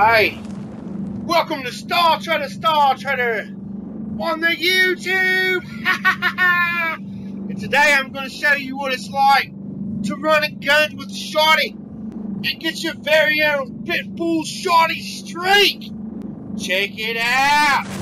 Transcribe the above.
Hey, welcome to Star Trader on the YouTube. And today I'm going to show you what it's like to run a gun with a shotty and get your very own pitbull shotty streak. Check it out.